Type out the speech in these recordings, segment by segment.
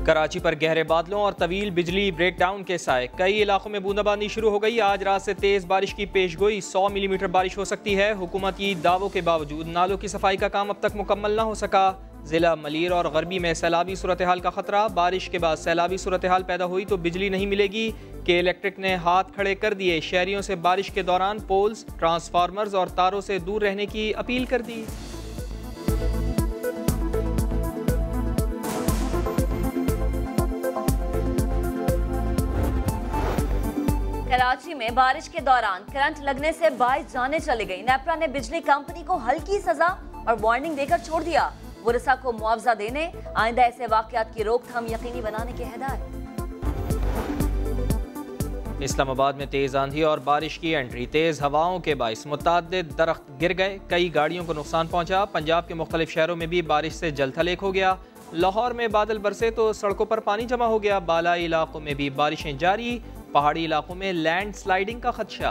कराची पर गहरे बादलों और तवील बिजली ब्रेकडाउन के साए, कई इलाकों में बूंदाबांदी शुरू हो गई। आज रात से तेज बारिश की पेशगोई, 100 मिलीमीटर बारिश हो सकती है। हुकूमती दावों के बावजूद नालों की सफाई का काम अब तक मुकम्मल न हो सका। जिला मलीर और गरबी में सैलाबी सूरत हाल का खतरा, बारिश के बाद सैलाबी सूरत हाल पैदा हुई तो बिजली नहीं मिलेगी। के इलेक्ट्रिक ने हाथ खड़े कर दिए, शहरियों से बारिश के दौरान पोल्स, ट्रांसफार्मर्स और तारों से दूर रहने की अपील कर दी। कराची में बारिश के दौरान करंट लगने से 22 जानें चली गई। नेपरा ने बिजली कंपनी को हल्की सजा और वार्निंग देकर छोड़ दिया। वरसा को मुआवजा देने, आइंदा ऐसे वाकयात की रोकथाम यकीनी बनाने की हिदायत। इस्लामाबाद में तेज आंधी और बारिश की एंट्री, तेज हवाओं के बाइस मुतअद्दिद दरख्त गिर गए, कई गाड़ियों को नुकसान पहुंचा। पंजाब के मुख्तलिफ शहरों में भी बारिश से जलथलेक हो गया। लाहौर में बादल बरसे तो सड़कों पर पानी जमा हो गया। बालाई इलाकों में भी बारिशें जारी, पहाड़ी इलाकों में लैंड स्लाइडिंग का खदशा।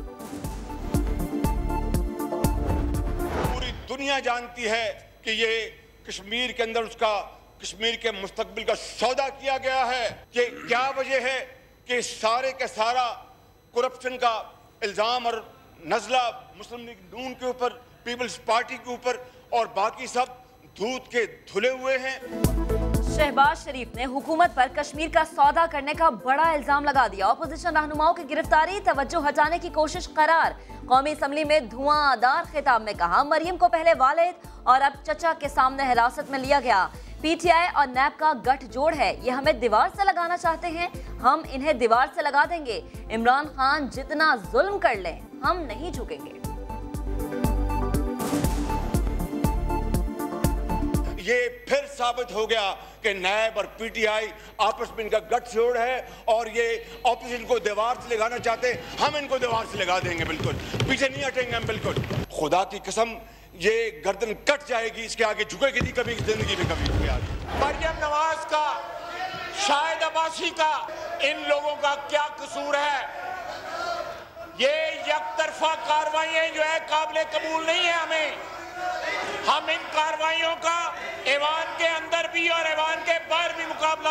पूरी दुनिया जानती है कि ये कश्मीर के अंदर उसका कश्मीर के मुस्तकबिल का सौदा किया गया है। कि क्या वजह है कि सारे का सारा करप्शन का इल्जाम और नजला मुस्लिम लीग नून के ऊपर, पीपल्स पार्टी के ऊपर और बाकी सब दूध के धुले हुए हैं। शहबाज शरीफ ने हुकूमत पर कश्मीर का सौदा करने का बड़ा इल्जाम लगा दिया। अपोजिशन रहनुमाओं की गिरफ्तारी तवज्जो हटाने की कोशिश करार। कौमी असम्बली में धुआंधार खिताब में कहा, मरियम को पहले वालिद और अब चचा के सामने हिरासत में लिया गया। पीटीआई और नैब का गठजोड़ है, ये हमें दीवार से लगाना चाहते हैं, हम इन्हें दीवार से लगा देंगे। इमरान खान जितना जुल्म कर लें, हम नहीं झुकेंगे। ये फिर साबित हो गया कि नैब और पीटीआई आपस में इनका गठजोड़ है और ये ऑपोजिशन को दीवार से लगाना चाहते हैं। हम इनको दीवार से लगा देंगे, बिल्कुल पीछे नहीं हटेंगे हम, बिल्कुल। खुदा की कसम ये गर्दन कट जाएगी, इसके आगे झुकेगी नहीं कभी जिंदगी में, कभी इसके आगे। मरियम नवाज का, शाहिद अब्बासी का, इन लोगों का क्या कसूर है? ये यकतरफा कार्रवाइयां जो है काबिले कबूल नहीं है। हम इन कार्रवाइयों का ऐवान के अंदर भी और ऐवान के बाहर भी मुकाबला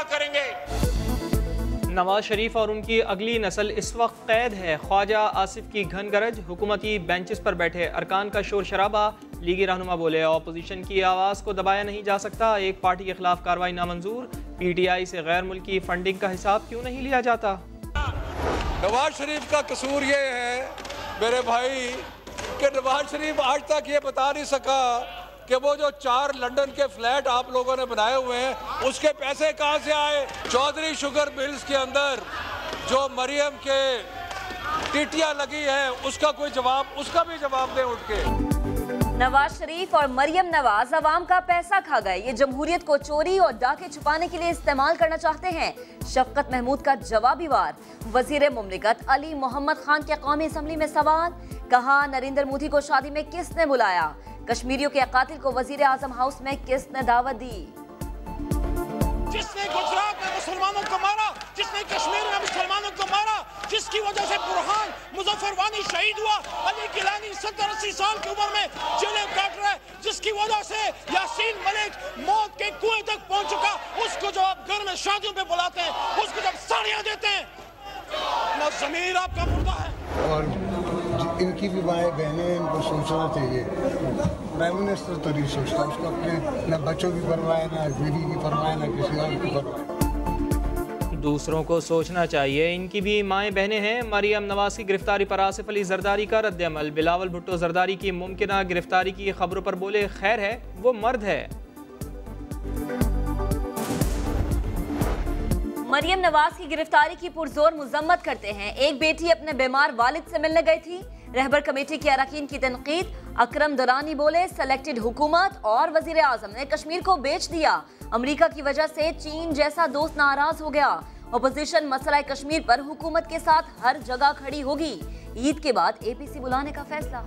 करेंगे। नवाज शरीफ और उनकी अगली नस्ल इस वक्त कैद है। ख्वाजा आसिफ की घन गरज, हुकूमती बेंचेस पर बैठे अरकान का शोर शराबा। लीगी रहनुमा बोले, अपोजिशन की आवाज़ को दबाया नहीं जा सकता, एक पार्टी के खिलाफ कार्रवाई नामंजूर। पीटीआई से गैर मुल्की फंडिंग का हिसाब क्यों नहीं लिया जाता? नवाज शरीफ का कसूर ये है मेरे भाई कि नवाज शरीफ आज तक ये बता नहीं सका कि वो जो 4 लंदन के फ्लैट आप लोगों ने बनाए हुए हैं उसके पैसे कहां से आए। चौधरी शुगर मिल्स के अंदर जो मरियम के टीटियां लगी है उसका कोई जवाब, उसका भी जवाब दे उठ के। नवाज शरीफ और मरियम नवाज अवाम का पैसा खा गए, ये जमहूरियत को चोरी और डाके छुपाने के लिए इस्तेमाल करना चाहते हैं। शफकत महमूद का जवाबी वार। वजीर मुमलिकत अली मोहम्मद खान के कौमी असम्बली में सवाल, कहा नरेंद्र मोदी को शादी में किसने बुलाया? कश्मीरियों के कातिल को वजीर आजम हाउस में किसने दावत दी? जिसने गुजरात में मुसलमानों को मारा, जिसने कश्मीर में मुसलमानों को मारा, जिसकी वजह से बुरहान मुजफ्फर वानी शहीद हुआ, अली गिलानी 70-80 साल की उम्र में जेलें काट रहे, जिसकी वजह से यासीन मलिक मौत के कुएं तक पहुंच चुका, उसको जो आप घर में शादियों पे बुलाते हैं, उसको जब साड़ियां देते हैं, ना जमीर आपका मुर्दा है। और इनकी भी माएँ बहनें, इनको सोचना चाहिए। प्राइम मिनिस्टर तो नहीं सोचता, उसको अपने न बच्चों की परवाह है, न बीवी की परवाह है, न किसी और की परवाह। दूसरों को सोचना चाहिए, इनकी भी माएँ बहनें हैं। मरियम नवाज की गिरफ्तारी पर आसिफ अली जरदारी का रद्द-ए-अमल। बिलावल भुट्टो जरदारी की मुमकिना गिरफ्तारी की खबरों पर बोले, खैर है वो मर्द है। मरियम नवाज की गिरफ्तारी की पुरजोर मुजम्मत करते हैं। एक बेटी अपने बीमार वालिद से मिलने गई थी। रहबर कमेटी के अरकान की तनकीद। अकरम दुरानी बोले, सेलेक्टेड हुकूमत और वजीर आजम ने कश्मीर को बेच दिया। अमेरिका की वजह से चीन जैसा दोस्त नाराज हो गया। अपोजिशन मसला कश्मीर पर हुकूमत के साथ हर जगह खड़ी होगी। ईद के बाद एपीसी बुलाने का फैसला।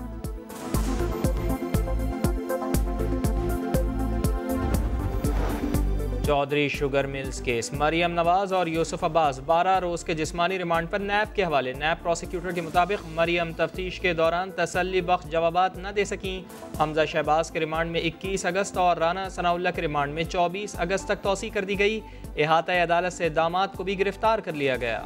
Chaudhry sugar mills case, Maryam Nawaz और यूसुफ अब्बास 12 रोज़ के जिस्मानी रिमांड पर नैब के हवाले। नैब प्रोसिक्यूटर के मुताबिक मरियम तफ्तीश के दौरान तसल्ली बख्श जवाबात न दे सकीं। हमजा शहबाज के रिमांड में 21 अगस्त और राना सनाउल्लाह के रिमांड में 24 अगस्त तक तौसी कर दी गई। इहाता अदालत से दामाद को भी गिरफ्तार कर लिया गया।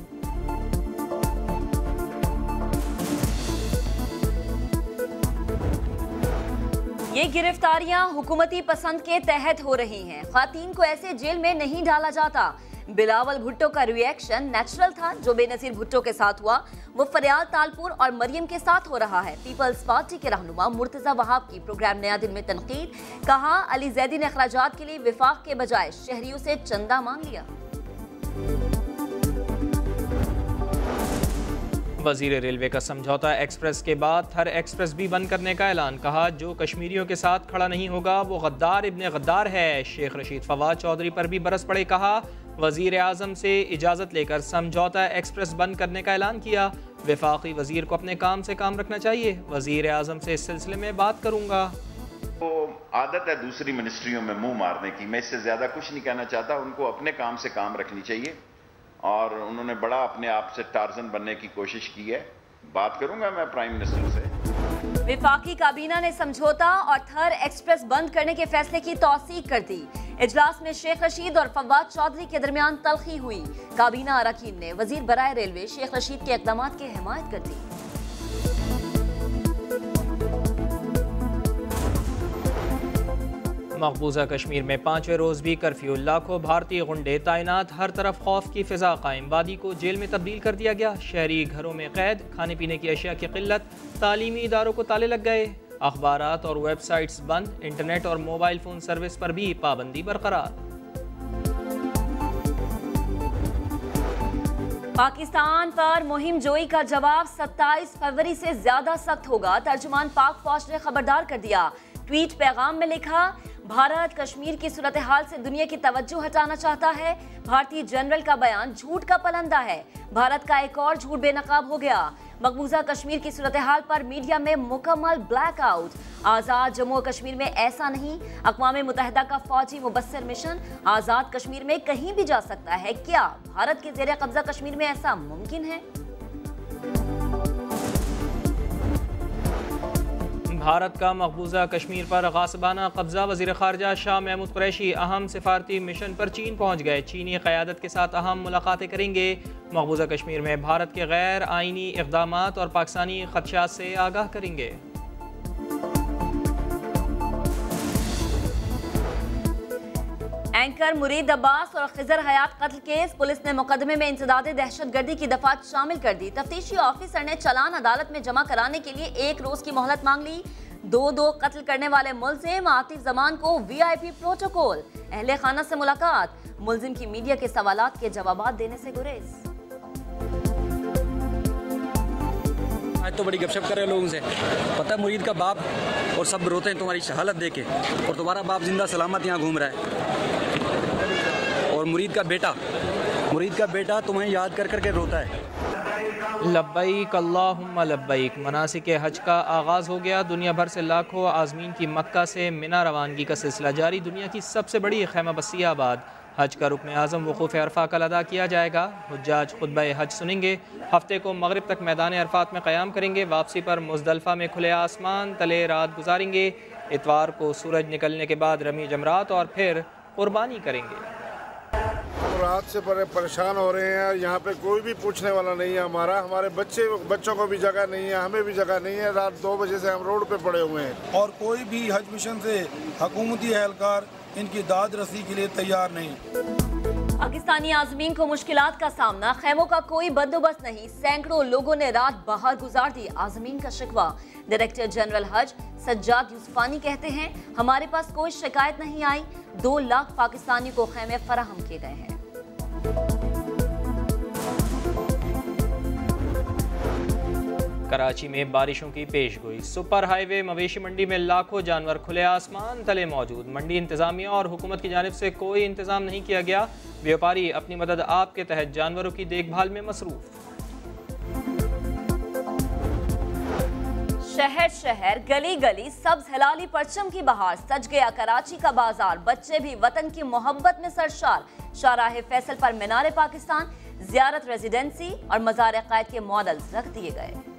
ये गिरफ्तारियां हुकूमती पसंद के तहत हो रही हैं। खातीन को ऐसे जेल में नहीं डाला जाता। बिलावल भुट्टो का रिएक्शन नेचुरल था। जो बेनजीर भुट्टो के साथ हुआ वो फरियाद तालपुर और मरियम के साथ हो रहा है। पीपल्स पार्टी के रहनुमा मुर्तजा वहाब की प्रोग्राम नया दिन में तनकीद। कहा अली जैदी ने अखराजात के लिए विफाक के बजाय शहरियों से चंदा मांग लिया। वजीर रेलवे का समझौता एक्सप्रेस के बाद थर एक्सप्रेस भी बंद करने का ऐलान। कहा जो कश्मीरियों के साथ खड़ा नहीं होगा वो गद्दार इब्ने गद्दार है। शेख रशीद फवाद चौधरी पर भी बरस पड़े। कहा वजीर आजम से इजाज़त लेकर समझौता एक्सप्रेस बंद करने का ऐलान किया। वफाकी वजीर को अपने काम से काम रखना चाहिए। वजीर आजम से इस सिलसिले में बात करूँगा। वो आदत है दूसरी मिनिस्ट्रियों में मुंह मारने की। मैं इससे ज़्यादा कुछ नहीं कहना चाहता। उनको अपने काम से काम रखनी चाहिए और उन्होंने बड़ा अपने आप से टार्जन बनने की कोशिश की है। बात करूंगा मैं प्राइम मिनिस्टर से। विफाकी काबीना ने समझौता और थर एक्सप्रेस बंद करने के फैसले की तौसीक कर दी। इजलास में शेख रशीद और फवाद चौधरी के दरमियान तल्खी हुई। काबीना अरकान ने वजीर बराए रेलवे शेख रशीद के इक़दामात की हिमायत कर दी। मकबूजा कश्मीर में 5वें रोज़ भी कर्फ्यू। लाखों भारतीय गुंडे तैनात। हर तरफ खौफ की फिजा कायम। वादी को जेल में तब्दील कर दिया गया। शहरी घरों में कैद। खाने पीने की अशिया की किल्लत। तालीमी इदारों को ताले लग गए। अखबारात और वेबसाइट्स बंद। इंटरनेट और मोबाइल फ़ोन सर्विस पर भी पाबंदी बरकरार। पाकिस्तान पर मुहिम जोई का जवाब 27 फरवरी से ज्यादा सख्त होगा। तर्जुमान पाक फौज ने खबरदार कर दिया। ट्वीट पैगाम में लिखा भारत कश्मीर की सूरत हाल से दुनिया की तवज्जो हटाना चाहता है। भारतीय जनरल का बयान झूठ का पलंदा है। भारत का एक और झूठ बेनकाब हो गया। मकबूजा कश्मीर की सूरत हाल पर मीडिया में मुकम्मल ब्लैकआउट। आज़ाद जम्मू और कश्मीर में ऐसा नहीं। अक़वाम मुत्तहिदा का फौजी मुबस्सिर मिशन आज़ाद कश्मीर में कहीं भी जा सकता है। क्या भारत के ज़ेरे कब्जा कश्मीर में ऐसा मुमकिन है? भारत का मकबूजा कश्मीर पर गासिबाना कब्जा। वज़ीर ख़ारजा शाह महमूद कुरैशी अहम सिफारती मिशन पर चीन पहुँच गए। चीनी क़यादत के साथ अहम मुलाकातें करेंगे। मकबूजा कश्मीर में भारत के गैर आइनी इक़दामात और पाकिस्तानी ख़दशात से आगाह करेंगे। एंकर मुरीद अब्बास और खिजर हयात कत्ल केस। पुलिस ने मुकदमे में इंसदाद दहशतगर्दी की दफात शामिल कर दी। तफ्तीशी ऑफिसर ने चालान अदालत में जमा कराने के लिए 1 रोज की मोहलत मांग ली। 2 कत्ल करने वाले मुल्जिम आतिफ जमान को VIP प्रोटोकॉल। अहले खाना से मुलाकात। मुल्जिम की मीडिया के सवालात के जवाब देने से गुरेज। आज तो बड़ी गपशप कर रहे हैं लोगों से। पता है मुरीद का बाप और सब रोते हैं तुम्हारी हालत देखे, और तुम्हारा बाप जिंदा सलामत यहाँ घूम रहा है। और मुरीद का बेटा तुम्हें याद कर कर के रोता है। लब्बैक अल्लाहुम्मा लब्बैक। मनासिक हज का आगाज़ हो गया। दुनिया भर से लाखों आज़मीन की मक्का से मिना रवानगी का सिलसिला जारी। दुनिया की सबसे बड़ी खैमा बस्ती आबाद। हज का रुकन आज़म वक़ूफ़ अरफा कल अदा किया जाएगा। हुज्जाज खुतबा हज सुनेंगे। हफ्ते को मगरिब तक मैदान अरफात में क़याम करेंगे। वापसी पर मुज़दलिफ़ा में खुले आसमान तले रात गुजारेंगे। इतवार को सूरज निकलने के बाद रमी जमरात और फिर कुर्बानी करेंगे। रात से बड़े परेशान हो रहे हैं। यहाँ पे कोई भी पूछने वाला नहीं है। हमारे बच्चों को भी जगह नहीं है, हमें भी जगह नहीं है। रात 2 बजे से हम रोड पे पड़े हुए हैं और कोई भी हज मिशन से हुकूमती एहलकार इनकी दाद रसी के लिए तैयार नहीं। पाकिस्तानी आज़मीन को मुश्किलात का सामना। खैमों का कोई बंदोबस्त नहीं। सैकड़ों लोगों ने रात बाहर गुजार दी। आज़मीन का शिकवा। डायरेक्टर जनरल हज सज्जाद यूसुफानी कहते हैं हमारे पास कोई शिकायत नहीं आई। 2 लाख पाकिस्तानी को खैमे फराहम किए गए हैं। कराची में बारिशों की पेशगोई। सुपर हाईवे मवेशी मंडी में लाखों जानवर खुले आसमान तले मौजूद। मंडी इंतजामिया और हुकूमत की जानिब से कोई इंतजाम नहीं किया गया। व्यापारी अपनी मदद आप के तहत जानवरों की देखभाल में मसरूफ। शहर शहर गली गली सब्ज हिलाली परचम की बहार, सज गया कराची का बाजार, बच्चे भी वतन की मोहब्बत में सरशार। शाहराह फैसल पर मीनार पाकिस्तान, जियारत रेजिडेंसी और मज़ार क़ायद के मॉडल्स रख दिए गए।